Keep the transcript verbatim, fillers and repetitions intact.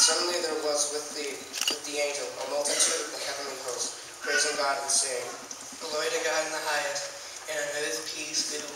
Suddenly there was with the, with the angel a multitude of the heavenly host, praising God and saying, Glory to God in the highest, and on earth peace, goodwill